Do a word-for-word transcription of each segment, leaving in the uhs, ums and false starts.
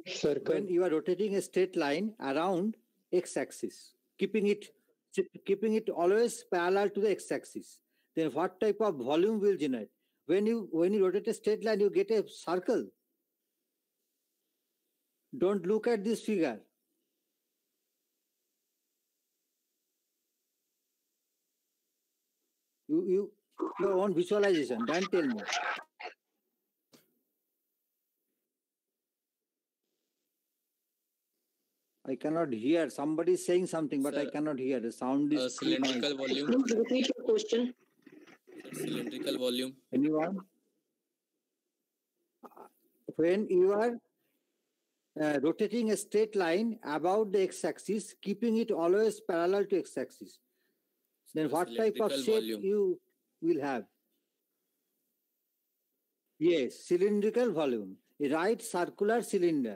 Circle. When you are rotating a straight line around x-axis, keeping it keeping it always parallel to the x-axis, then what type of volume will generate? When you when you rotate a straight line, you get a circle. Don't look at this figure. You you your own visualization. Then tell me. I cannot hear. Somebody is saying something, but Sir, I cannot hear. The sound is uh, cylindrical volume. Please repeat your question. Cylindrical volume. Anyone? When you are uh, rotating a straight line about the x-axis, keeping it always parallel to x-axis, then what type of Cylindrical shape volume. you will have? Yes, cylindrical volume. A right circular cylinder.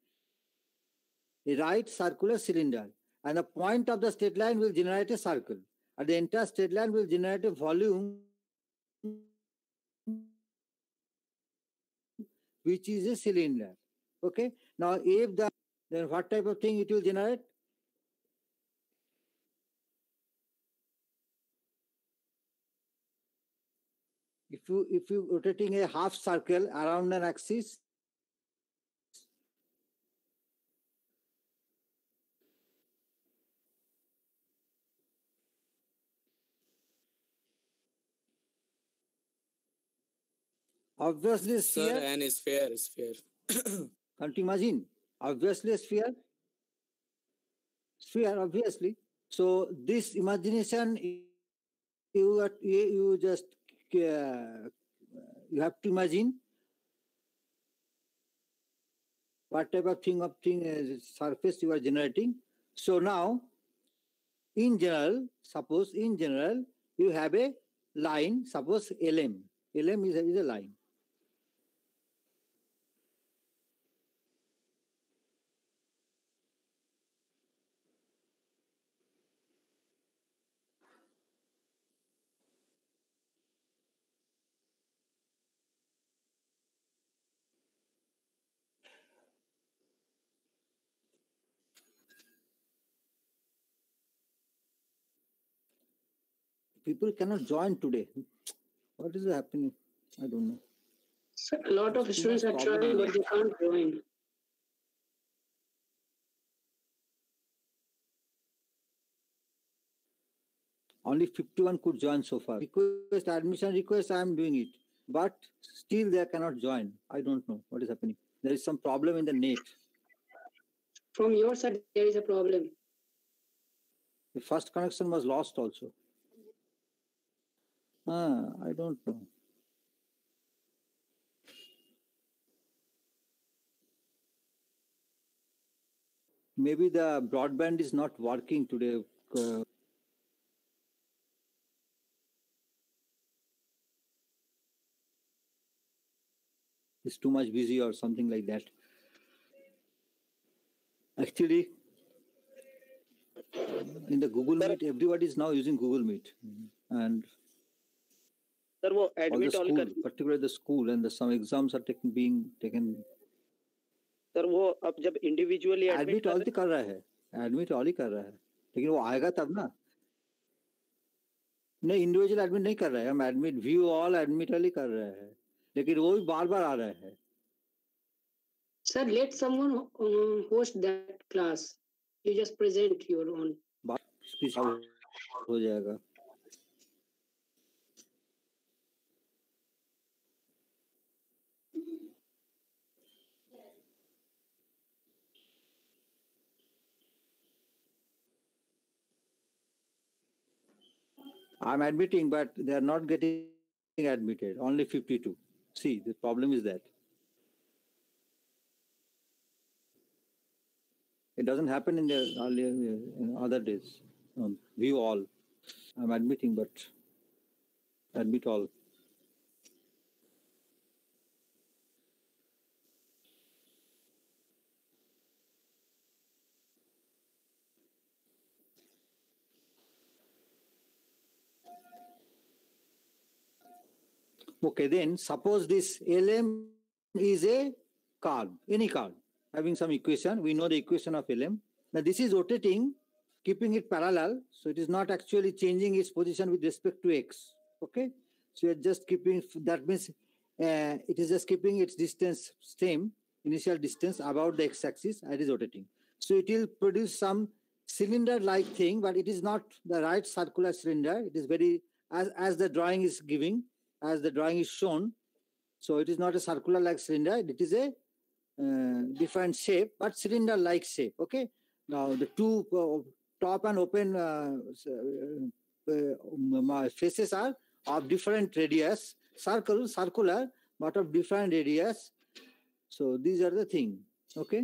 A right circular cylinder. And the point of the straight line will generate a circle. And the entire straight line will generate a volume which is a cylinder. Okay. Now, if the then what type of thing it will generate? If you if you rotating a half circle around an axis, obviously a Sir, sphere. an sphere, sphere. Can't you imagine? Obviously a sphere. Sphere, obviously. So this imagination, you are, you you just uh, you have to imagine what type of thing of thing uh, surface you are generating. So now, in general, suppose in general you have a line. Suppose L M. L M is a, is a line. People cannot join today. What is happening? I don't know. Sir, a lot of It's too students are much trying, problem. but they can't join. Only fifty-one could join so far. Request, admission request, I am doing it. But still they cannot join. I don't know what is happening. There is some problem in the net. From your side, there is a problem. The first connection was lost also. Ah, I don't know. Maybe the broadband is not working today. Uh, it's too much busy or something like that. Actually, in the Google Meet, everybody is now using Google Meet. And sir वो all the admit all school, कर particularly the school, and the, some exams are taken, being taken. Sir वो अब जब individually admit admit all कर रहा है admit all ही कर रहा है लेकिन वो आएगा तब ना नहीं इंडिविजुअल एडमिट नहीं कर रहा है हम admit view all admit all ही कर रहे हैं लेकिन वो भी बार बार आ रहे हैं Sir, let someone uh, host that class. You just present your own. Speech हो जाएगा I'm admitting, but they are not getting admitted. Only fifty-two. See, the problem is that. It doesn't happen in the earlier in other days. Um, view all. I'm admitting, but admit all. Okay, then suppose this L M is a card, any card, having some equation. We know the equation of L M. Now this is rotating, keeping it parallel. So it is not actually changing its position with respect to X. Okay. So you're just keeping, that means uh, it is just keeping its distance same, initial distance about the x-axis, and it is rotating. So it will produce some cylinder-like thing, but it is not the right circular cylinder. It is very, as, as the drawing is giving, as the drawing is shown. So it is not a circular-like cylinder. It is a uh, different shape, but cylinder-like shape. Okay. Now the two uh, top and open uh, uh, faces are of different radius, circle, circular, but of different radius. So these are the thing. Okay.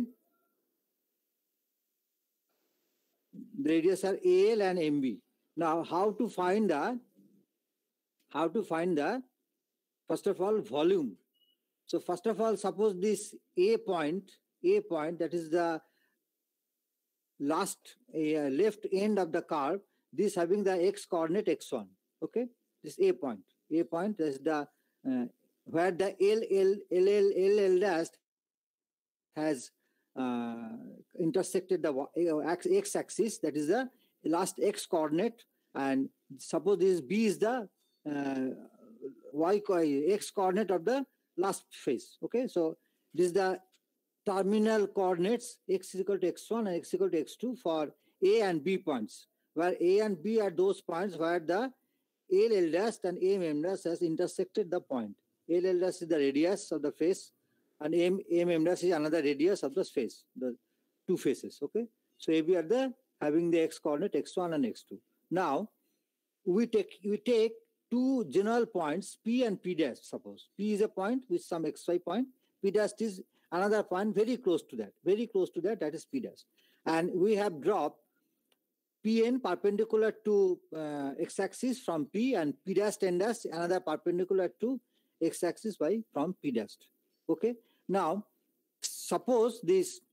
The radius are A L and M B. Now, how to find the, how to find the, first of all, volume. So first of all, suppose this A point, A point, that is the last uh, left end of the curve, this having the x coordinate x one. Okay. This A point. A point is the uh, where the L L L L L L dash has uh, intersected the x-axis. That is the last x coordinate, and suppose this B is the uh, y x coordinate of the last face. Okay, so this is the terminal coordinates x is equal to x one and x is equal to x two for A and B points, where A and B are those points where the L L dash and M M dash has intersected the point. L L dash is the radius of the face, and M M dash is another radius of the face, the two faces. Okay, so A B are the having the x coordinate x one and x two. Now we take we take two general points P and P dash. Suppose P is a point with some xy point, P dash is another point very close to that, very close to that. That is P dash, and we have dropped P n perpendicular to uh, x-axis from P, and P dash n dash another perpendicular to x-axis by from P dash. Okay. Now, suppose this.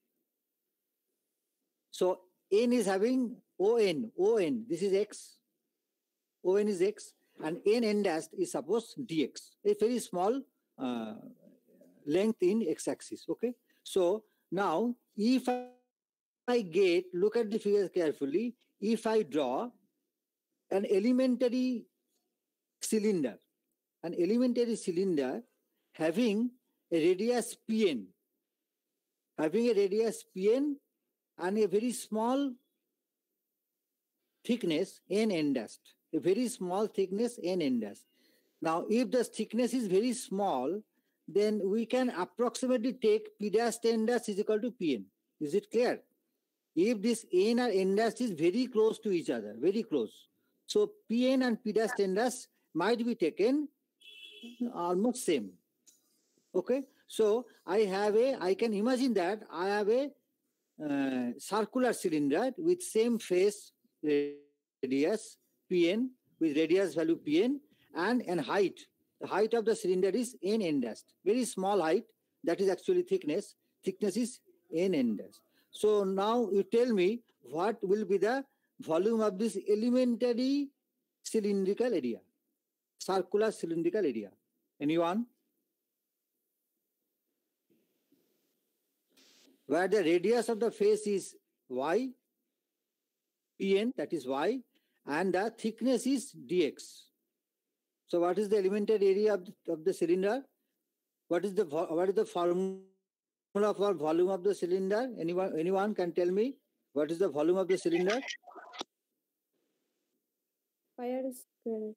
So n is having O N, O N. This is x. O N is x, and n n dash is suppose dx. A very small uh, length in x-axis. Okay. So now, if I get, look at the figures carefully. If I draw an elementary cylinder, an elementary cylinder having a radius Pn, having a radius Pn and a very small thickness n n dash, a very small thickness n n dash. Now, if the thickness is very small, then we can approximately take P dash n dash is equal to Pn. Is it clear? If this n or n dash is very close to each other, very close. So Pn and P dash n dash might be taken almost same. Okay. So I have a, I can imagine that I have a uh, circular cylinder with same face radius Pn, with radius value Pn, and an height. The height of the cylinder is n n dash. Very small height. That is actually thickness. Thickness is n n dash. So now you tell me what will be the volume of this elementary cylindrical area, circular cylindrical area. Anyone? Where the radius of the face is y, Pn, that is y, and the thickness is dx. So what is the elementary area of the, of the cylinder? What is the what is the formula for volume of the cylinder? Anyone anyone can tell me what is the volume of the cylinder? Pi r square.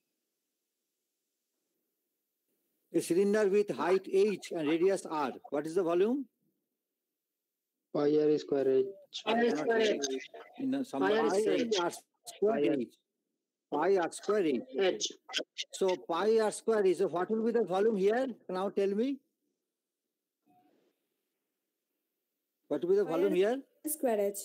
A cylinder with height h and radius r. What is the volume? Pi r square h. Pi r square h. In some Pi r pi square r square h. Pi r square h. H. So pi r square is, so what will be the volume here? Now tell me. What will be the Pi volume r here? Square h.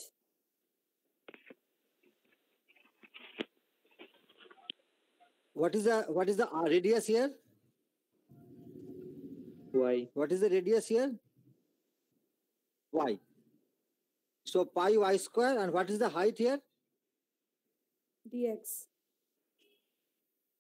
What is the what is the uh, radius here? Y. What is the radius here? Y. So pi y square, and what is the height here? Dx.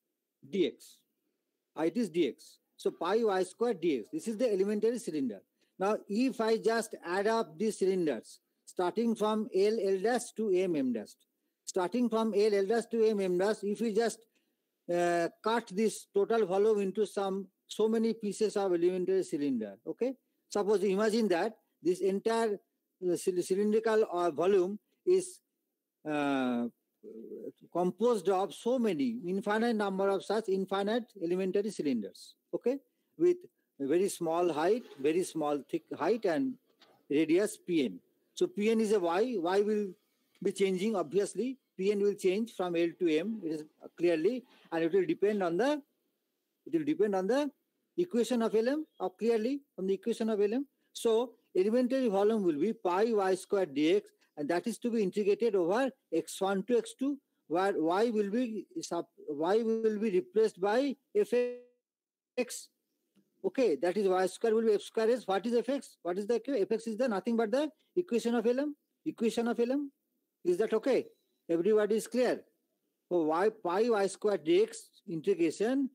Dx. Height is dx. So pi y square dx. This is the elementary cylinder. Now, if I just add up these cylinders, starting from L, L dash to M, M dash, starting from L, L dash to M, M dash, if we just uh, cut this total volume into some so many pieces of elementary cylinder, okay? Suppose imagine that this entire uh, cylindrical uh, volume is uh, composed of so many infinite number of such infinite elementary cylinders, okay, with a very small height, very small thick height, and radius Pn. So Pn is a y. Y will be changing, obviously. Pn will change from L to M. It is clearly, and it will depend on the it will depend on the equation of Lm, or clearly on the equation of Lm. So elementary volume will be pi y square dx, and that is to be integrated over x one to x two, where y will be sub, y will be replaced by fx. Okay, that is y square will be f square is what is fx? What is the fx? Is the nothing but the equation of Lm. Equation of Lm. Is that okay? Everybody is clear. So y pi y square dx integration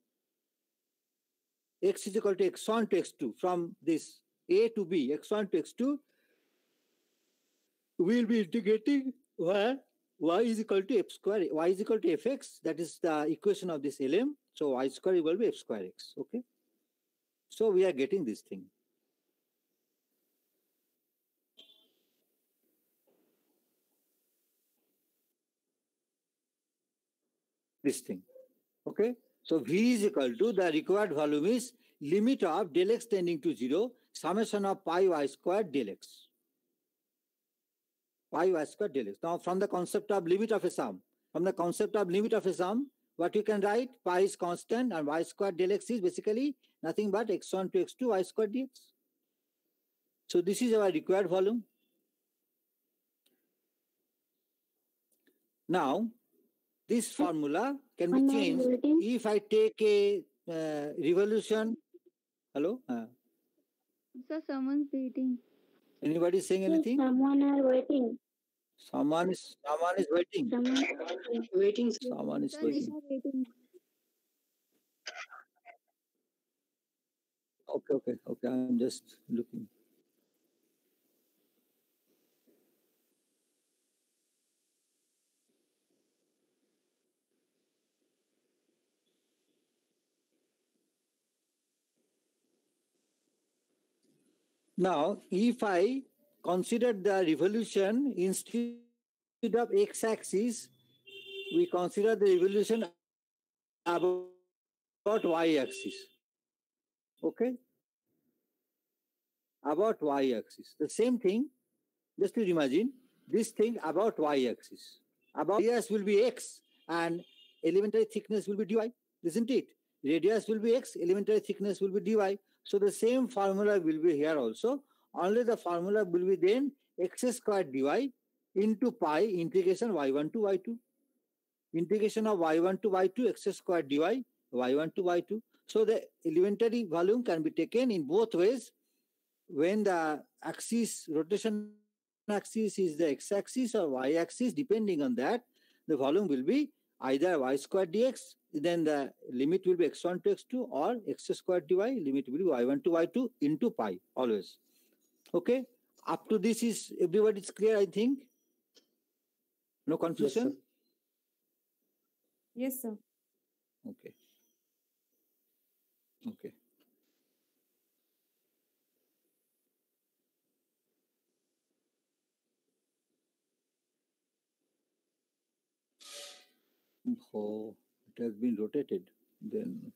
x is equal to x one to x two, from this a to b, x one to x two, we will be integrating where y is equal to f square, y is equal to fx, that is the equation of this Lm. So y square will be f square x. Okay. So we are getting this thing. This thing. Okay. So V is equal to the required volume is limit of del x tending to zero, summation of pi y square del x. Pi y square del x. Now from the concept of limit of a sum, from the concept of limit of a sum, what you can write, pi is constant and y square del x is basically nothing but x one to x two y square dx. So this is our required volume. Now, this formula can be changed if I take a uh, revolution. Hello? Uh, Sir, someone's waiting. anybody saying anything? Someone are waiting. Someone is someone is waiting. Someone waiting. Sir. Someone is Sir, waiting. Nisha waiting. Okay, okay, okay. I'm just looking. Now, if I consider the revolution instead of x-axis, we consider the revolution about, about y-axis. Okay? About y-axis. The same thing, just to imagine, this thing about y-axis. About radius will be x and elementary thickness will be dy, isn't it? Radius will be x, elementary thickness will be dy. So the same formula will be here also. Only the formula will be then x squared dy into pi integration y one to y two. Integration of y one to y two, x squared dy, y one to y two. So the elementary volume can be taken in both ways. When the axis, rotation axis is the x-axis or y-axis, depending on that, the volume will be either y squared dx, then the limit will be x one to x two, or x squared dy, limit will be y one to y two into pi, always. Okay? Up to this is, everybody's clear, I think? No confusion? Yes, sir. Okay. Okay. Oh, it has been rotated. Then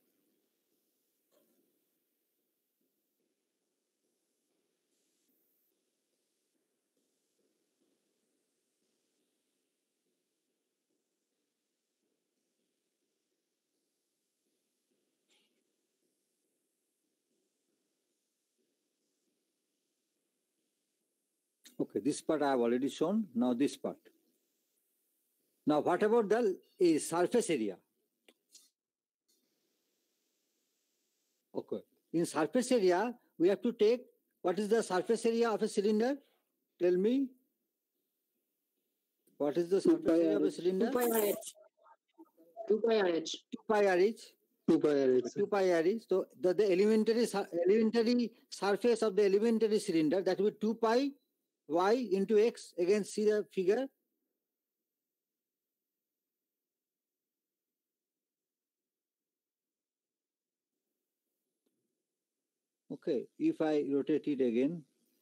okay, this part I have already shown. Now this part. Now what about the uh, surface area? Okay. In surface area, we have to take, what is the surface area of a cylinder? Tell me. What is the surface area of a cylinder? two pi R H. two pi R H. two pi R H. two pi r h. two pi r is. So the, the elementary sur- elementary surface of the elementary cylinder, that will be two pi y into x. Again, see the figure. Okay, if I rotate it again.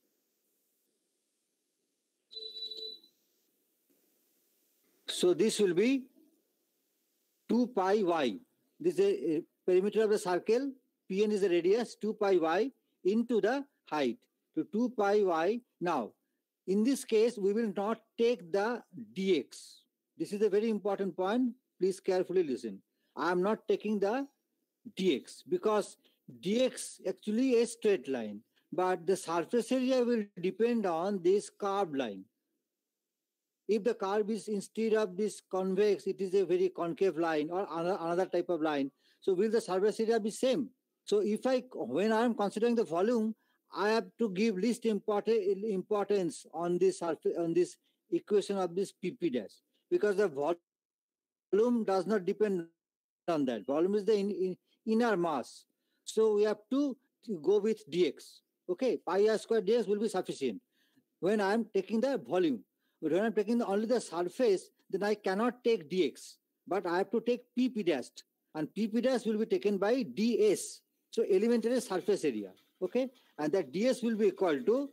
So this will be two pi y. This is a, a perimeter of the circle. Pn is the radius, two pi y into the height. To two pi y. Now, in this case, we will not take the dx. This is a very important point. Please carefully listen. I am not taking the dx because dx actually is a straight line, but the surface area will depend on this curved line. If the curve is instead of this convex, it is a very concave line or another, another type of line. So will the surface area be same? So if I, when I am considering the volume, I have to give least important importance on this surface, on this equation of this P P dash, because the volume does not depend on that. Volume is the in, in, inner mass. So we have to, to go with dx. Okay, pi r square dx will be sufficient when I am taking the volume. But when I'm taking the, only the surface, then I cannot take dx, but I have to take pp dash, and pp dash will be taken by ds. So elementary surface area, okay, and that ds will be equal to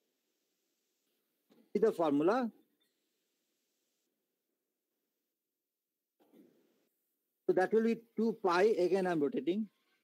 the formula. So that will be two pi. Again, I'm rotating.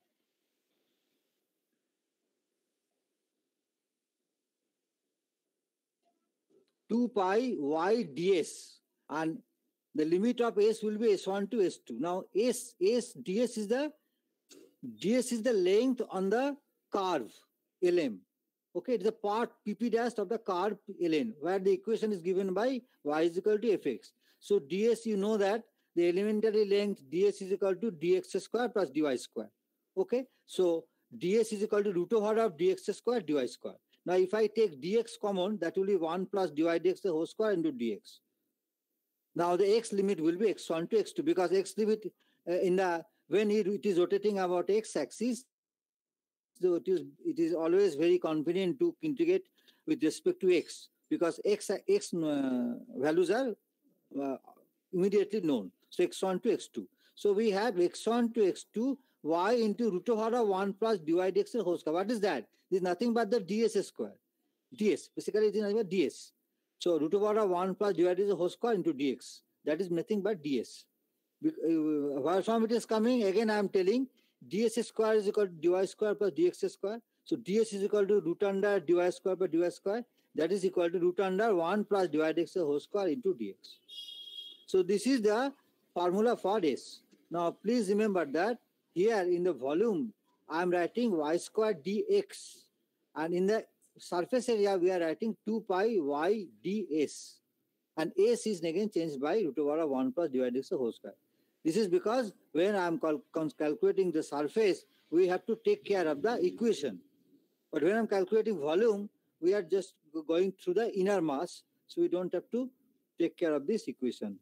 two pi y ds, and the limit of s will be s one to s two. Now s s ds is the ds is the length on the curve lm. Okay, it's the part pp dash of the curve ln, where the equation is given by y is equal to fx. So ds, you know that the elementary length ds is equal to dx square plus dy square. Okay, so ds is equal to root over of dx square dy square. Now, if I take dx common, that will be one plus dy dx the whole square into dx. Now, the x limit will be x one to x two, because x limit uh, in the when it, it is rotating about x axis, so it is it is always very convenient to integrate with respect to x, because x x uh, values are uh, immediately known. So x one to x two. So we have x one to x two y into root over of one plus dy dx the whole square. What is that? This is nothing but the ds square. Ds, basically it is nothing but ds. So root over of one plus dy dx the whole square into dx. That is nothing but ds. Where from it is coming? Again, I am telling ds square is equal to dy square plus dx square. So ds is equal to root under dy square plus dy square. That is equal to root under one plus dy dx the whole square into dx. So this is the formula for s. Now please remember that here in the volume, I am writing y square dx, and in the surface area, we are writing two pi y ds, and s is again changed by root over of one plus dy dx the whole square. This is because when I am cal calculating the surface, we have to take care of the equation. But when I am calculating volume, we are just going through the inner mass, so we don't have to take care of this equation.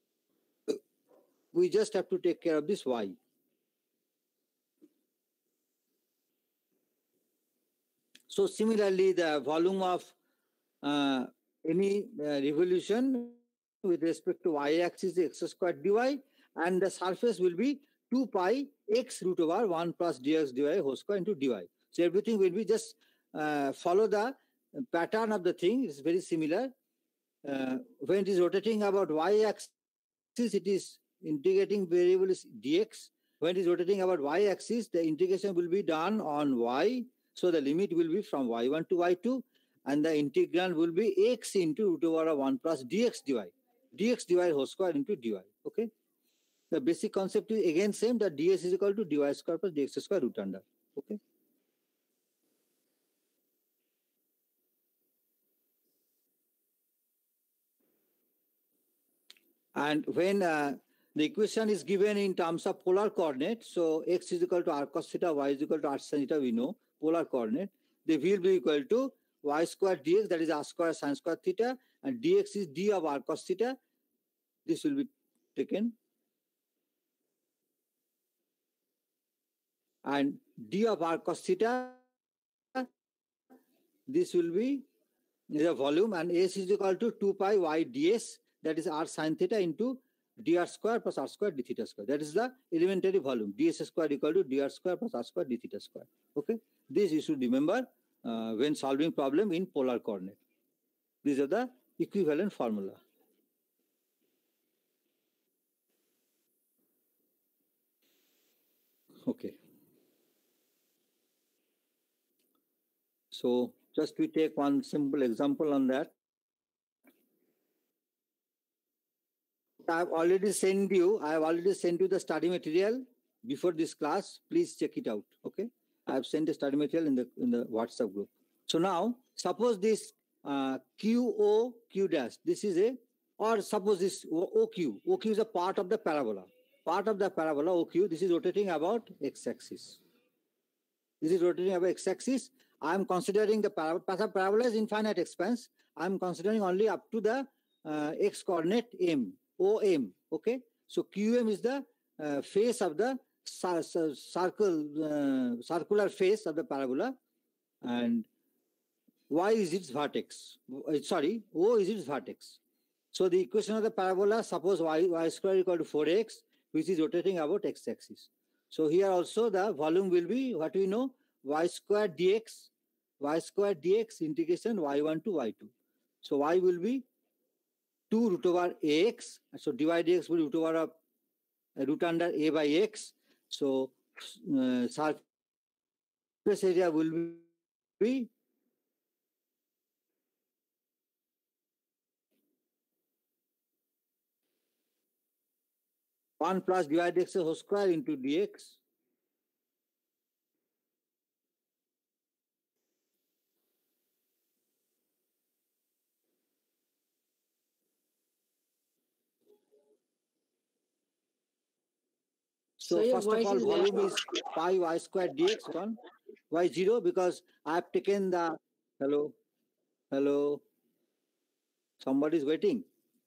We just have to take care of this y. So similarly, the volume of uh, any uh, revolution with respect to y-axis is x squared dy, and the surface will be two pi x root over one plus dx dy whole square into dy. So everything will be just uh, follow the pattern of the thing. It's very similar. Uh, when it is rotating about y-axis, it is integrating variable is dx. When it is rotating about y-axis, the integration will be done on y. So the limit will be from y one to y two, and the integral will be x into root over one plus dx dy. Dx dy whole square into dy. Okay. The basic concept is again same, that ds is equal to dy square plus dx square root under. Okay. And when uh, the equation is given in terms of polar coordinate, so x is equal to r cos theta, y is equal to r sin theta, we know polar coordinate, they will be equal to y square dx, that is r square sin square theta, and dx is d of r cos theta. This will be taken. and d of r cos theta, this will be the volume, and S is equal to two pi y ds, that is r sin theta into dr square plus r square d theta square. That is the elementary volume. Ds square equal to dr square plus r square d theta square. Okay, this you should remember uh, when solving problem in polar coordinate. These are the equivalent formula. Okay. So just we take one simple example on that. I have already sent you, I have already sent you the study material before this class. Please check it out. Okay. I have sent the study material in the in the WhatsApp group. So now suppose this uh, Q O Q dash, this is a, or suppose this O Q. O Q is a part of the parabola. Part of the parabola O Q, this is rotating about x-axis. This is rotating about x-axis. I am considering the parabola, parabola is infinite expanse. I am considering only up to the uh, x coordinate m, O M. Okay. So Q M is the uh, face of the circle, uh, circular face of the parabola, and y is its vertex. Sorry, O is its vertex. So the equation of the parabola, suppose y, y square equal to four x, which is rotating about x-axis. So here also the volume will be, what we know, y square dx, y square dx integration y one to y two. So y will be two root over ax. So dy dx will be root over of, uh, root under a by x. So uh, surface area will be one plus dy dx whole square into dx. So, So first of all, volume is pi y square dx on y zero, because I have taken the, hello, hello, somebody is waiting.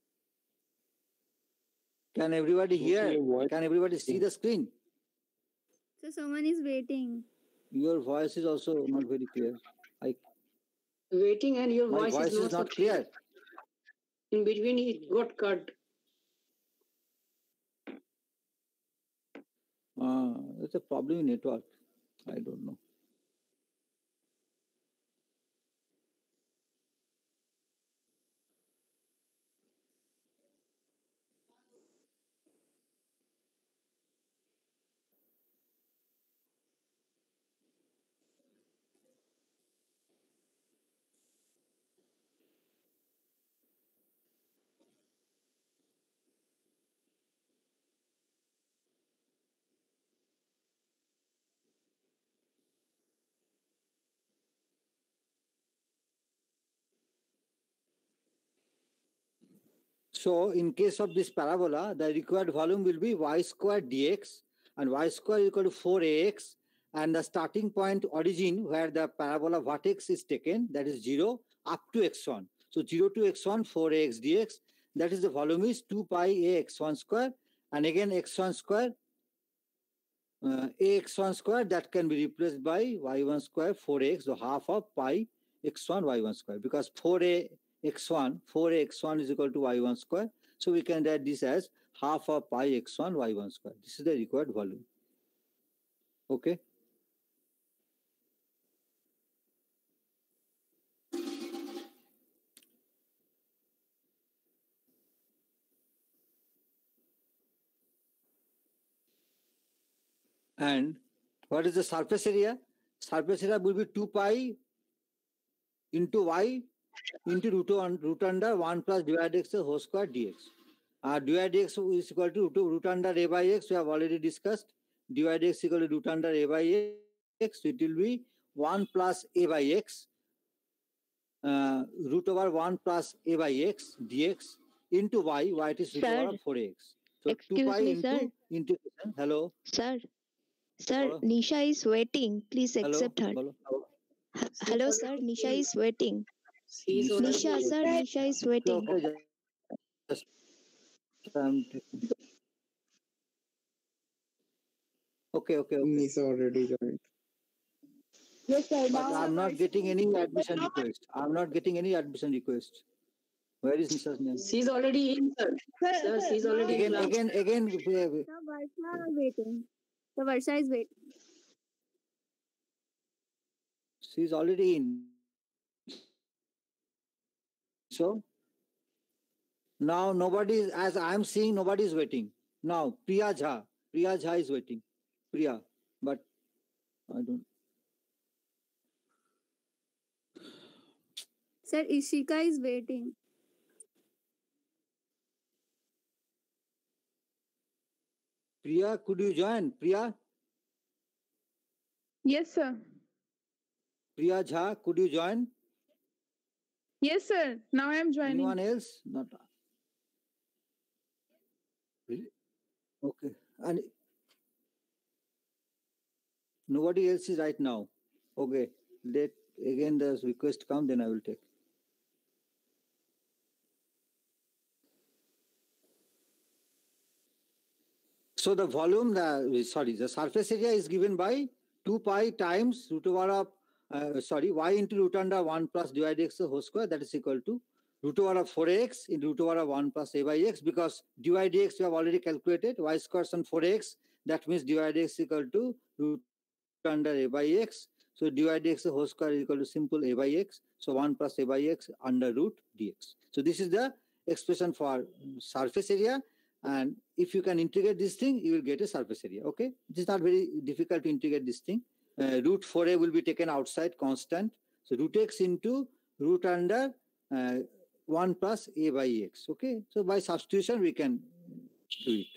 Can everybody hear? Can everybody see the screen? So someone is waiting. Your voice is also not very clear. I, waiting and your my voice, voice is not, is not so clear. In between it got cut. Uh, it's a problem in network. I don't know. So in case of this parabola, the required volume will be y square dx, and y square equal to four ax, and the starting point origin where the parabola vertex is taken, that is zero up to x one. So zero to x one, four ax dx, that is the volume is two pi a x one square, and again x one square, uh, ax one square, that can be replaced by y one square, four x, so half of pi x one y one square, because four a x one, four x one is equal to y one square. So we can write this as half of pi x one y one square. This is the required volume. Okay. And what is the surface area? Surface area will be two pi into y into root, on, root under one plus dy dx whole square dx. Uh, dy dx is equal to root, root under a by x, we have already discussed. Dy dx equal to root under a by x, so it will be one plus a by x, uh, root over one plus a by x dx into y, y it is root Sir, over four x. So excuse two pi me, into sir. integration. Hello. Sir, sir, Hello. Nisha is waiting. Please Hello. accept her. Hello. H- Hello, sir. Nisha is waiting. She is already Nisha, sir. Nisha is waiting. Okay, just, um, Okay, okay, okay. Nisha already joined. Yes, sir. But Now I'm not getting any admission request. I'm not getting any admission request. Where is Nisha's name? She's already in, sir. Sir, Sir, sir, she's already in Again, class. again, again. uh, The Varsha is waiting. The Varsha is waiting. She's already in. So now nobody is, as I'm seeing, nobody is waiting. Now Priya Jha. Priya Jha is waiting. Priya. But I don't. Sir, Ishika is waiting. Priya, could you join? Priya? Yes, sir. Priya Jha, could you join? Yes, sir. Now I am joining. Anyone else? Not. Really? Okay. And nobody else is right now. Okay. Let again the request come, then I will take. So the volume, the sorry, the surface area is given by two pi times root over of uh, sorry y into root under one plus dy dx whole square, that is equal to root over of four x into root over of one plus a by x, because dy dx we have already calculated y square on four x, that means dy dx is equal to root under a by x. So dy dx whole square is equal to simple a by x. So one plus a by x under root dx. So this is the expression for surface area. And if you can integrate this thing, you will get a surface area. Okay, it is not very difficult to integrate this thing. Uh, root four a will be taken outside, constant. So root x into root under uh, one plus a by x. Okay, so by substitution we can do it.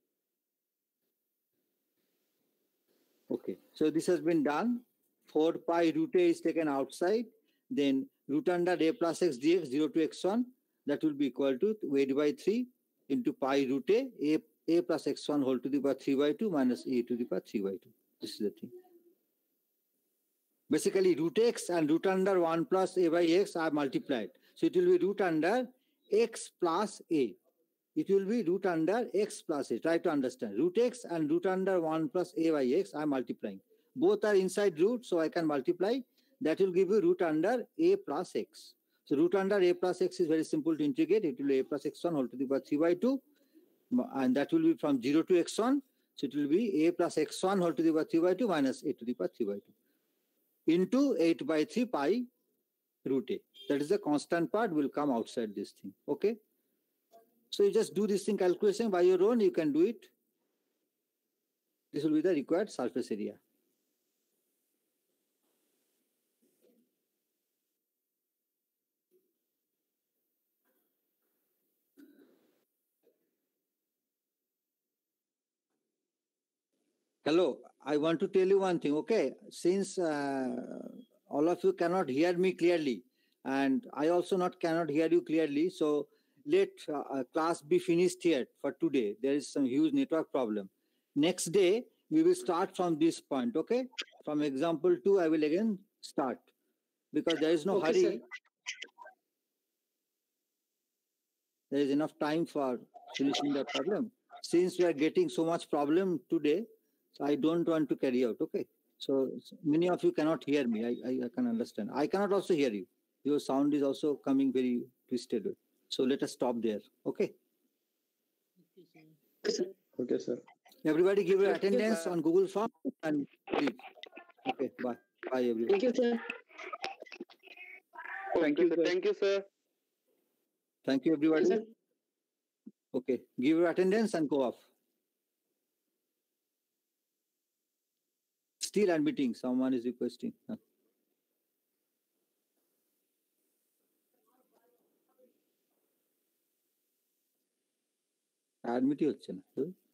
Okay, so this has been done. four pi root a is taken outside. Then root under a plus x dx zero to x one, that will be equal to weight by three into pi root a, a, a plus x one whole to the power three by two minus a to the power three by two. This is the thing. Basically, root x and root under one plus a by x are multiplied. So it will be root under x plus a. It will be root under x plus a. Try to understand. Root x and root under one plus a by x are multiplying. Both are inside root, so I can multiply. That will give you root under a plus x. So root under a plus x is very simple to integrate. It will be a plus x one whole to the power three by two. And that will be from zero to x one. So it will be a plus x one whole to the power three by two minus a to the power three by two. Into eight by three pi root a. That is the constant part will come outside this thing. Okay. So you just do this thing calculation by your own. You can do it. This will be the required surface area. Hello, I want to tell you one thing, okay? Since uh, all of you cannot hear me clearly, and I also not cannot hear you clearly, so let uh, class be finished here for today. There is some huge network problem. Next day, we will start from this point, okay? From example two, I will again start, because there is no Okay, hurry. sir. There is enough time for finishing the problem. Since we are getting so much problem today, so I don't want to carry out, okay? So many of you cannot hear me. I, I, I can understand. I cannot also hear you. Your sound is also coming very twisted. So let us stop there, okay? Okay, sir. Okay, sir. Everybody give your attendance on Google Form and leave. Okay, bye. Bye, everyone. Thank you, sir. Thank you, sir. Thank you, sir. Thank you, everybody. Yes, sir. Okay, give your attendance and go off. Still admitting, someone is requesting. Huh. Admit হচ্ছে না